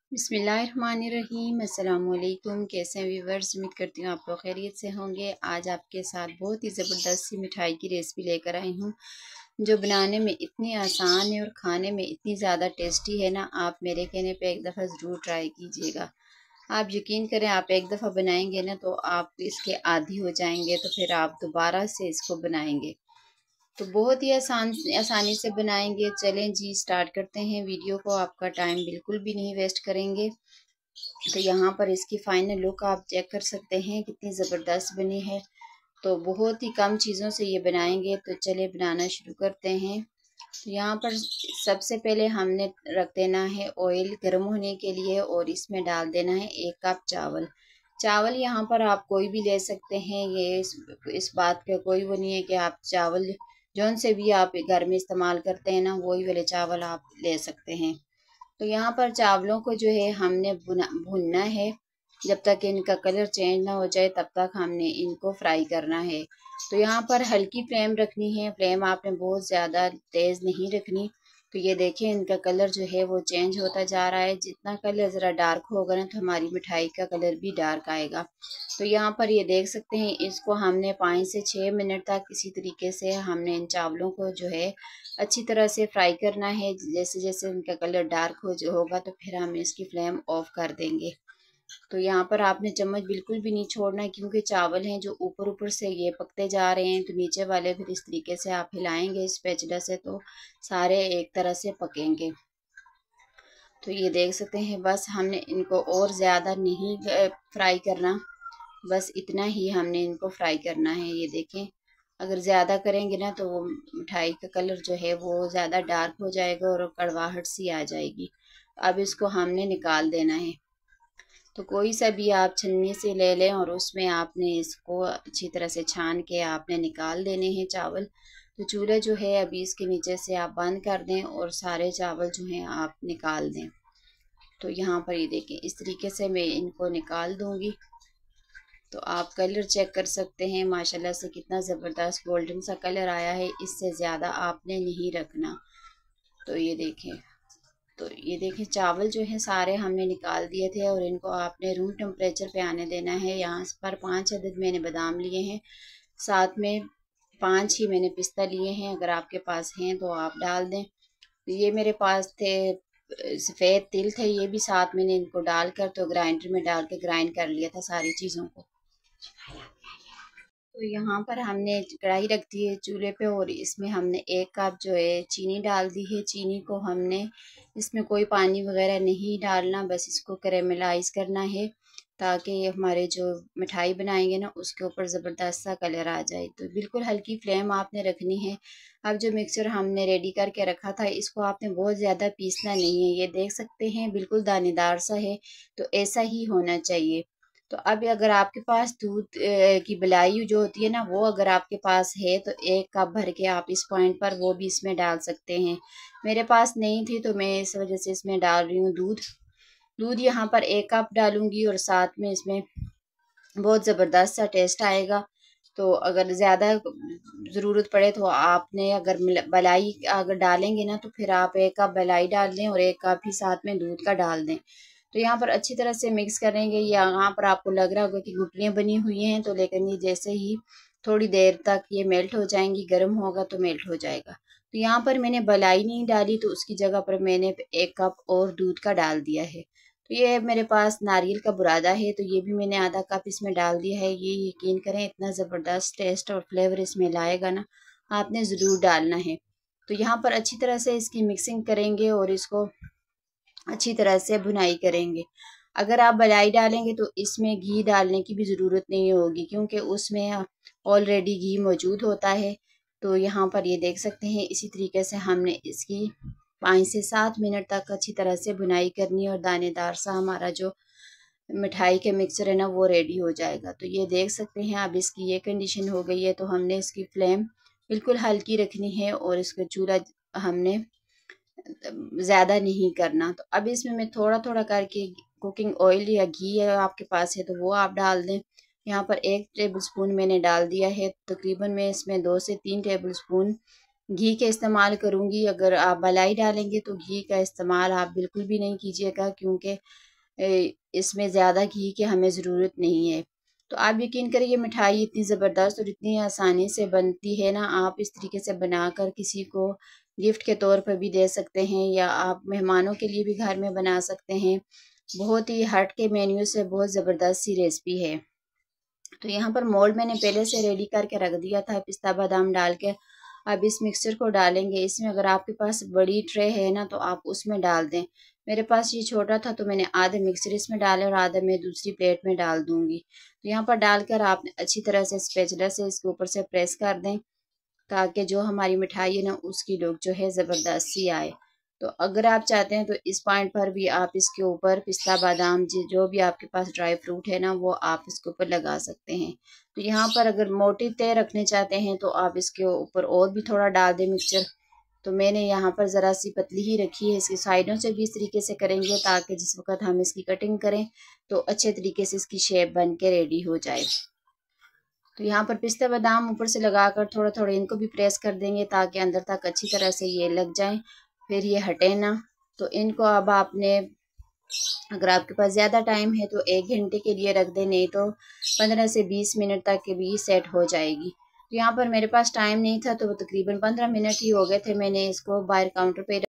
बिस्मिल्लाहिर्रहमानिर्रहीम। अस्सलामुअलैकुम। कैसे हैं व्यूवर्स? उम्मीद करती हूँ आप लोग खैरियत से होंगे। आज आपके साथ बहुत ही ज़बरदस्त सी मिठाई की रेसिपी लेकर आई हूँ जो बनाने में इतनी आसान है और खाने में इतनी ज़्यादा टेस्टी है ना। आप मेरे कहने पे एक दफ़ा ज़रूर ट्राई कीजिएगा। आप यकीन करें, आप एक दफ़ा बनाएंगे ना तो आप इसके आदी हो जाएंगे, तो फिर आप दोबारा से इसको बनाएंगे। तो बहुत ही आसानी से बनाएंगे। चलें जी, स्टार्ट करते हैं वीडियो को। आपका टाइम बिल्कुल भी नहीं वेस्ट करेंगे। तो यहाँ पर इसकी फाइनल लुक आप चेक कर सकते हैं कितनी ज़बरदस्त बनी है। तो बहुत ही कम चीज़ों से ये बनाएंगे। तो चले बनाना शुरू करते हैं। तो यहाँ पर सबसे पहले हमने रख देना है ऑयल गर्म होने के लिए और इसमें डाल देना है 1 कप चावल। चावल यहाँ पर आप कोई भी ले सकते हैं। ये इस बात का कोई वो नहीं है कि आप चावल जौन से भी आप घर में इस्तेमाल करते हैं ना, वही वाले चावल आप ले सकते हैं। तो यहाँ पर चावलों को जो है हमने भुनना है। जब तक इनका कलर चेंज ना हो जाए तब तक हमने इनको फ्राई करना है। तो यहाँ पर हल्की फ्लेम रखनी है। फ्लेम आपने बहुत ज़्यादा तेज़ नहीं रखनी। तो ये देखें, इनका कलर जो है वो चेंज होता जा रहा है। जितना कलर ज़रा डार्क होगा ना तो हमारी मिठाई का कलर भी डार्क आएगा। तो यहाँ पर ये देख सकते हैं, इसको हमने 5 से 6 मिनट तक इसी तरीके से हमने इन चावलों को जो है अच्छी तरह से फ्राई करना है। जैसे जैसे इनका कलर डार्क होगा तो फिर हम इसकी फ्लेम ऑफ कर देंगे। तो यहाँ पर आपने चम्मच बिल्कुल भी नहीं छोड़ना है, क्योंकि चावल हैं जो ऊपर ऊपर से ये पकते जा रहे हैं। तो नीचे वाले फिर इस तरीके से आप हिलाएंगे इस स्पैचुला से तो सारे एक तरह से पकेंगे। तो ये देख सकते हैं, बस हमने इनको और ज़्यादा नहीं फ्राई करना, बस इतना ही हमने इनको फ्राई करना है। ये देखें, अगर ज़्यादा करेंगे ना तो वो मिठाई का कलर जो है वो ज़्यादा डार्क हो जाएगा और कड़वाहट सी आ जाएगी। अब इसको हमने निकाल देना है। तो कोई सा भी आप छन्नी से ले लें और उसमें आपने इसको अच्छी तरह से छान के आपने निकाल देने हैं चावल। तो चूल्हा जो है अभी इसके नीचे से आप बंद कर दें और सारे चावल जो हैं आप निकाल दें। तो यहाँ पर ये देखें, इस तरीके से मैं इनको निकाल दूंगी। तो आप कलर चेक कर सकते हैं, माशाल्लाह से कितना ज़बरदस्त गोल्डन सा कलर आया है। इससे ज़्यादा आपने नहीं रखना। तो ये देखें चावल जो है सारे हमने निकाल दिए थे और इनको आपने रूम टेम्परेचर पे आने देना है। यहाँ पर 5 अदद मैंने बादाम लिए हैं, साथ में 5 ही मैंने पिस्ता लिए हैं। अगर आपके पास हैं तो आप डाल दें। ये मेरे पास थे सफ़ेद तिल थे, ये भी साथ मैंने इनको डालकर तो ग्राइंडर में डाल के ग्राइंड कर लिया था सारी चीज़ों को। तो यहाँ पर हमने कढ़ाई रख दी है चूल्हे पे और इसमें हमने 1 कप जो है चीनी डाल दी है। चीनी को हमने इसमें कोई पानी वगैरह नहीं डालना, बस इसको कैरेमलाइज करना है ताकि ये हमारे जो मिठाई बनाएंगे ना उसके ऊपर ज़बरदस्त सा कलर आ जाए। तो बिल्कुल हल्की फ्लेम आपने रखनी है। अब जो मिक्सचर हमने रेडी करके रखा था इसको आपने बहुत ज़्यादा पीसना नहीं है। ये देख सकते हैं बिल्कुल दानेदार सा है, तो ऐसा ही होना चाहिए। तो अब अगर आपके पास दूध की बलाई जो होती है ना, वो अगर आपके पास है तो 1 कप भर के आप इस पॉइंट पर वो भी इसमें डाल सकते हैं। मेरे पास नहीं थी तो मैं इस वजह से इसमें डाल रही हूँ दूध। दूध यहाँ पर 1 कप डालूंगी और साथ में इसमें बहुत ज़बरदस्त सा टेस्ट आएगा। तो अगर ज़्यादा ज़रूरत पड़े तो आपने अगर बलाई अगर डालेंगे ना तो फिर आप 1 कप बलाई डाल दें और 1 कप ही साथ में दूध का डाल दें। तो यहाँ पर अच्छी तरह से मिक्स करेंगे। यहाँ पर आपको लग रहा होगा कि गुठलियाँ बनी हुई हैं, तो लेकिन ये जैसे ही थोड़ी देर तक ये मेल्ट हो जाएंगी, गर्म होगा तो मेल्ट हो जाएगा। तो यहाँ पर मैंने बलाई नहीं डाली, तो उसकी जगह पर मैंने 1 कप और दूध का डाल दिया है। तो ये मेरे पास नारियल का बुरादा है, तो ये भी मैंने आधा कप इसमें डाल दिया है। ये यकीन करें इतना ज़बरदस्त टेस्ट और फ्लेवर इसमें लाएगा ना, आपने ज़रूर डालना है। तो यहाँ पर अच्छी तरह से इसकी मिक्सिंग करेंगे और इसको अच्छी तरह से भुनाई करेंगे। अगर आप मलाई डालेंगे तो इसमें घी डालने की भी ज़रूरत नहीं होगी, क्योंकि उसमें ऑलरेडी घी मौजूद होता है। तो यहाँ पर ये देख सकते हैं, इसी तरीके से हमने इसकी 5 से 7 मिनट तक अच्छी तरह से भुनाई करनी और दानेदार सा हमारा जो मिठाई के मिक्सचर है ना वो रेडी हो जाएगा। तो ये देख सकते हैं, अब इसकी ये कंडीशन हो गई है। तो हमने इसकी फ्लेम बिल्कुल हल्की रखनी है और इसका चूल्हा हमने ज़्यादा नहीं करना। तो अब इसमें मैं थोड़ा थोड़ा करके कुकिंग ऑयल या घी है आपके पास है तो वो आप डाल दें। यहाँ पर 1 टेबल स्पून मैंने डाल दिया है। तकरीबन मैं इसमें 2 से 3 टेबल स्पून घी का इस्तेमाल करूँगी। अगर आप मलाई डालेंगे तो घी का इस्तेमाल आप बिल्कुल भी नहीं कीजिएगा, क्योंकि इसमें ज़्यादा घी की हमें ज़रूरत नहीं है। तो आप यकीन करिए, ये मिठाई इतनी ज़बरदस्त और इतनी आसानी से बनती है ना, आप इस तरीके से बनाकर किसी को गिफ्ट के तौर पर भी दे सकते हैं, या आप मेहमानों के लिए भी घर में बना सकते हैं। बहुत ही हट के मेन्यू से बहुत ज़बरदस्त सी रेसिपी है। तो यहाँ पर मोल्ड मैंने पहले से रेडी करके रख दिया था पिस्ता बादाम डाल के। अब इस मिक्सचर को डालेंगे इसमें। अगर आपके पास बड़ी ट्रे है ना तो आप उसमें डाल दें। मेरे पास ये छोटा था तो मैंने आधे मिक्सचर इसमें डाले और आधे मैं दूसरी प्लेट में डाल दूंगी। तो यहाँ पर डालकर आप अच्छी तरह से स्पैचुला से इसके ऊपर से प्रेस कर दें, ताकि जो हमारी मिठाई है ना उसकी लुक जो है ज़बरदस्त सी आए। तो अगर आप चाहते हैं तो इस पॉइंट पर भी आप इसके ऊपर पिस्ता बादाम जो भी आपके पास ड्राई फ्रूट है ना वो आप इसके ऊपर लगा सकते हैं। तो यहाँ पर अगर मोटी तय रखने चाहते हैं तो आप इसके ऊपर और भी थोड़ा डाल दें मिक्सचर। तो मैंने यहाँ पर ज़रा सी पतली ही रखी है। इसकी साइडों से भी इस तरीके से करेंगे ताकि जिस वक्त हम इसकी कटिंग करें तो अच्छे तरीके से इसकी शेप बन के रेडी हो जाए। तो यहाँ पर पिस्ता बादाम ऊपर से लगाकर थोड़ा थोड़ा इनको भी प्रेस कर देंगे ताकि अंदर तक अच्छी तरह से ये लग जाए, फिर ये हटे ना। तो इनको अब आपने, अगर आपके पास ज़्यादा टाइम है तो 1 घंटे के लिए रख दें, नहीं तो 15 से 20 मिनट तक के भी सेट हो जाएगी। तो यहाँ पर मेरे पास टाइम नहीं था तो वो तकरीबन 15 मिनट ही हो गए थे। मैंने इसको बाहर काउंटर पे